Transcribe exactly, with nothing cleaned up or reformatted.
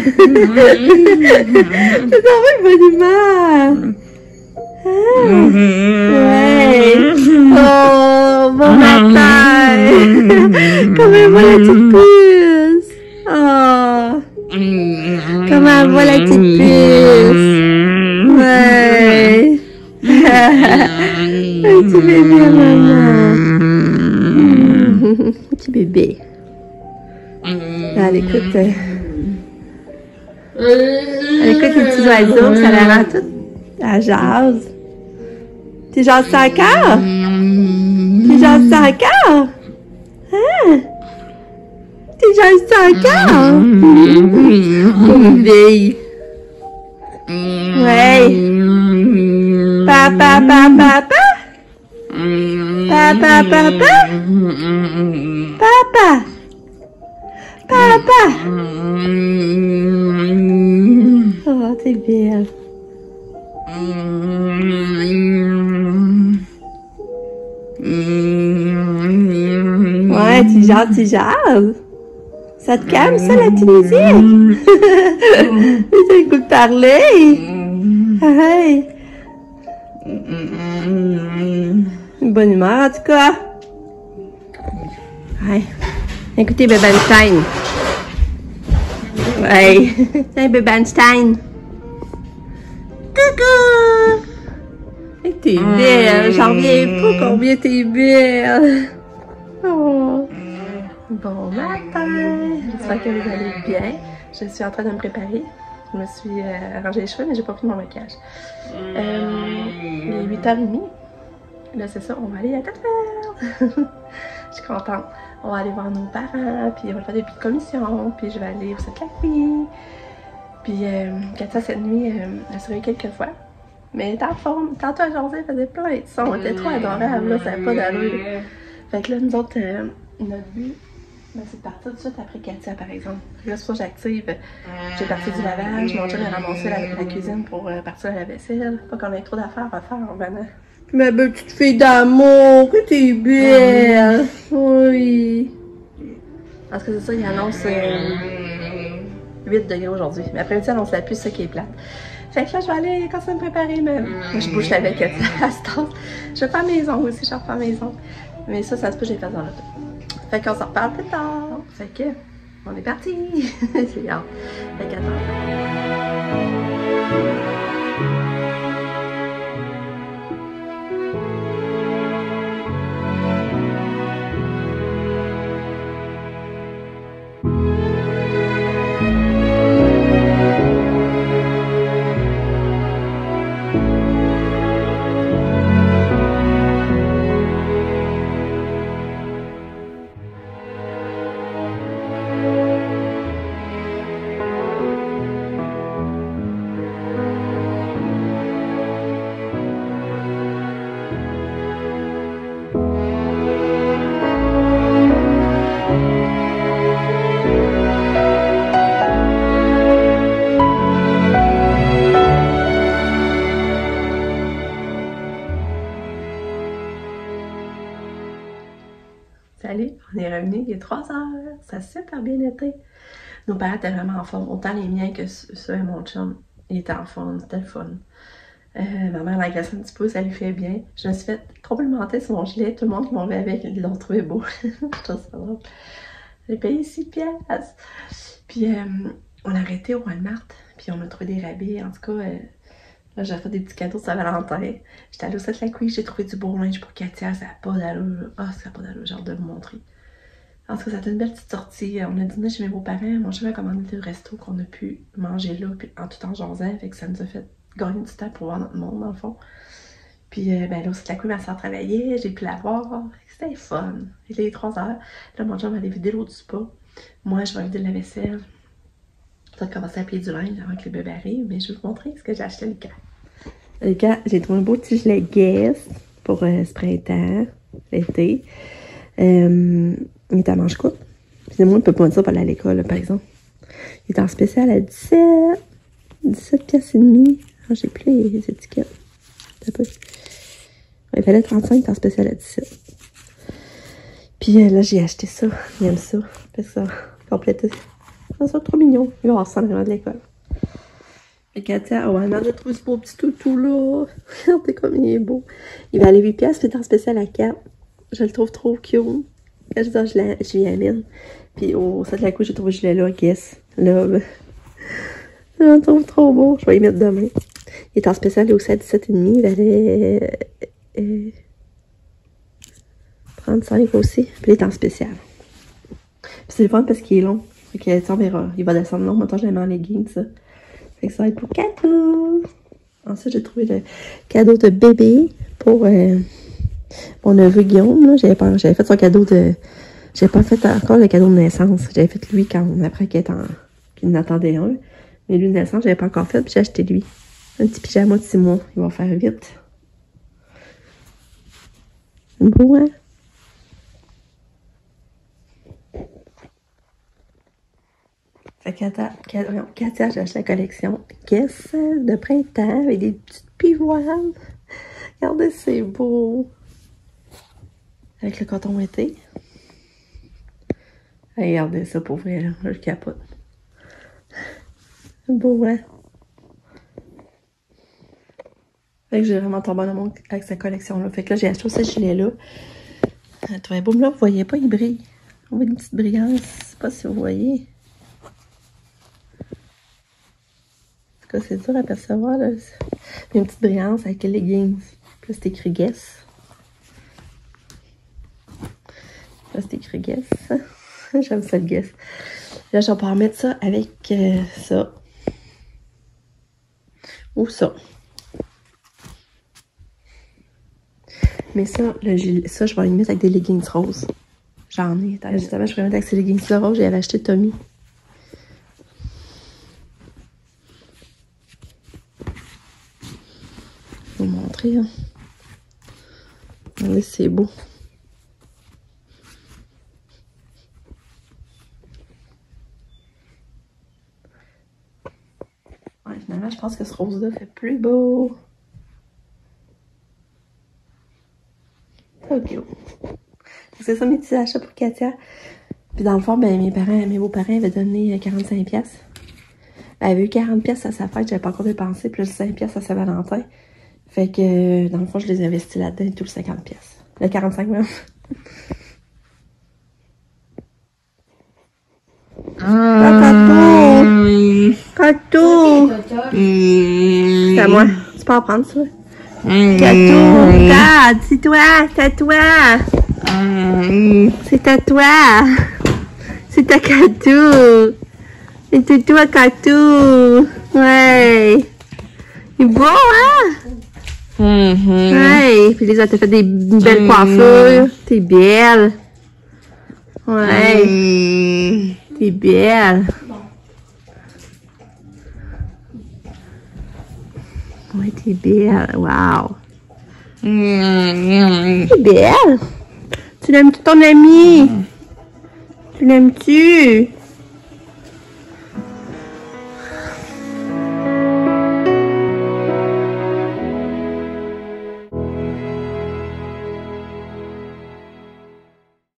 C'est vraiment une bonne humeur. Ah, ouais. Oh, bon matin. Comment elle va la petite puce? Oh. Comment elle va la petite puce? Ouais. Un petit bébé à maman. Un petit bébé. Elle écoute. Euh... Elle écoute les petits oiseaux, ça la rend toute. Elle jase. T'es jasé encore? T'es jasé encore? Hein? T'es jasé encore? Oh, bébé. Ouais. Papa, papa, papa? Papa, papa? Papa? Papa? Oh, t'es belle. Ouais, tu jases, tu jases. Ça te calme, ça, la petite musique? T'as le goût de parler? Hey. Une bonne humeur, en tout cas. Ouais. Écoutez, Bébé Einstein. Ouais. Tiens, Bébé Einstein. Coucou! T'es belle, j'en reviens pas combien t'es belle. Oh. Bon matin, j'espère que vous allez bien. Je suis en train de me préparer. Je me suis euh, arrangé les cheveux, mais j'ai pas pris mon maquillage. Euh, il est huit heures trente. Là, c'est ça, on va aller à Tête Verte. Je suis contente. On va aller voir nos parents, puis on va faire des petites commissions, puis je vais aller au Sainte-Laquie. Puis, euh, Katia, cette nuit, euh, elle se réveille quelques fois. Mais elle était en forme. Tantôt, à Josée, elle faisait plein de sons. Elle était trop adorable, là, ça n'avait pas d'allure. Fait que là, nous autres, euh, notre but, ben, c'est de partir tout de suite après Katia, par exemple. Là, c'est pour ça que j'active. J'ai parti du lavage, mon chum a ramassé la, la cuisine pour euh, partir à la vaisselle. Pas qu'on ait trop d'affaires à faire en venant. Ma belle petite fille d'amour, que t'es belle. Oui. Parce que c'est ça, il annonce euh, huit degrés aujourd'hui. Mais après-midi, il annonce la pluie, c'est ça qui est plate. Fait que là, je vais aller continuer à me préparer, mais moi, je bouge avec à ce temps. Je vais faire mes ongles aussi, je vais refaire mes ongles. Mais ça, ça se peut, je les fais dans l'auto. Fait qu'on s'en reparle plus tard. Fait que, on est parti. C'est hâte. Fait qu'attends. Salut, on est revenu il y a trois heures. Ça a super bien été. Nos parents étaient vraiment en forme. Autant les miens que ceux et mon chum. Ils étaient en forme, c'était le fun. Euh, ma mère l'a glacé un petit peu, ça lui fait bien. Je me suis fait complimenter sur mon gilet. Tout le monde qui m'en avait avec, ils l'ont trouvé beau. Je trouve ça drôle. J'ai payé six piastres. Puis euh, on a arrêté au Walmart. Puis on a trouvé des rabais. En tout cas, euh, là j'ai fait des petits cadeaux de Saint-Valentin. J'étais allée au Sainte-Laquie, j'ai trouvé du beau linge pour Katia. Ça n'a pas d'allure. Ah, oh, ça n'a pas d'allure, j'ai hâte de vous montrer. En tout cas, ça a été une belle petite sortie. On a dîné chez mes beaux-parents. Mon chum a commandé le resto qu'on a pu manger là, puis en tout en jasant. Fait que ça nous a fait gagner du temps pour voir notre monde, dans le fond. Puis, euh, ben là, au Sainte-Laquie, ma soeur travaillait. J'ai pu la voir. C'était fun. Il est trois heures. Là, mon chum va aller vider l'eau du spa. Moi, je vais vider la vaisselle. Je vais commencer à plier du linge avant que les bébés arrivent. Mais je vais vous montrer ce que j'ai acheté le gars. Le gars, j'ai trouvé un beau petit gilet Guess pour euh, ce printemps, l'été. Euh, il est à manche courte. Puis moi, on ne peut pas me dire pour aller à l'école, par exemple. Il est en spécial à dix-sept. dix-sept piastres et demi. Ah, j'ai plus les, les étiquettes. Un peu. Il fallait trente-cinq, il est en spécial à dix-sept. Puis euh, là, j'ai acheté ça. J'aime ça. Fait ça complète Ça sera trop mignon. Il va avoir ça vraiment de l'école. Et Katia, oh, elle a trouvé ce beau petit toutou là. Regardez comme il est beau. Il va aller huit piastres, puis dans spécial à quatre. Je le trouve trop cute. Je dis, je, la, je lui amène. Puis au set de la couche, j'ai trouvé ce gilet-là, Guess. Là, je le trouve trop beau. Je vais y mettre demain. Il est en spécial aussi à dix-sept virgule cinq. Il valait euh, trente-cinq aussi. Puis il est en spécial. Puis c'est le fun parce qu'il est long. Fait que, on verra. Il va descendre long. Maintenant, je l'ai mis en leggings, ça. Fait que ça va être pour cadeau. Ensuite, j'ai trouvé le cadeau de bébé pour euh, mon neveu Guillaume. J'avais fait son cadeau de... J'avais pas fait encore le cadeau de naissance. J'avais fait lui quand après qu'il qu en attendait un. Mais lui de naissance, j'avais pas encore fait. Puis j'ai acheté lui. Un petit pyjama de six mois. Il va faire vite. Beau, hein? Fait que Katia, Katia j'ai acheté la collection Guess de printemps avec des petites pivoines. Regardez, c'est beau. Avec le coton été. Regardez ça pour vrai, là. Je capote. Beau, hein? Fait que j'ai vraiment tombé en amour avec cette collection-là. Fait que là, j'ai acheté ce gilet-là. Euh, boum, là, vous voyez pas, il brille. On voit une petite brillance. Je sais pas si vous voyez. En tout cas, c'est dur à percevoir, là. Il y a une petite brillance avec les leggings. Puis là, c'est écrit Guess. Là, c'est écrit Guess. J'aime ça, le Guess. Là, je vais pouvoir mettre ça avec euh, ça. Ou ça. Mais ça, le gilet, ça, je vais le mettre avec des leggings roses. J'en ai. Justement, je vais mettre avec ces leggings-là roses. J'avais acheté Tommy. Je vais vous montrer. Hein. Regardez, c'est beau. Ouais, finalement, je pense que ce rose-là fait plus beau. Ok. C'est ça mes petits achats pour Katia. Puis dans le fond, ben, mes parents, mes beaux-parents avaient donné quarante-cinq piastres. Elle avait eu quarante piastres à sa fête, j'avais pas encore dépensé, plus cinq piastres à Saint-Valentin. Fait que dans le fond, je les ai investis là-dedans, tout le cinquante piastres. Le quarante-cinq même. Ah, Catou! Catou! C'est à moi. Tu peux en prendre ça? Catou! Regarde! C'est toi! C'est à toi! C'est à toi! C'est ta Catou! C'est toi, Catou! Ouais! C'est beau, hein? Mm-hmm. Ouais! Puis les autres, t'as fait des belles mm-hmm. coiffures. T'es belle! Ouais! Mm-hmm. T'es belle! Ouais, t'es belle! Wow! Mm-hmm. T'es belle! Tu l'aimes-tu ton ami? Mm-hmm. Tu l'aimes-tu?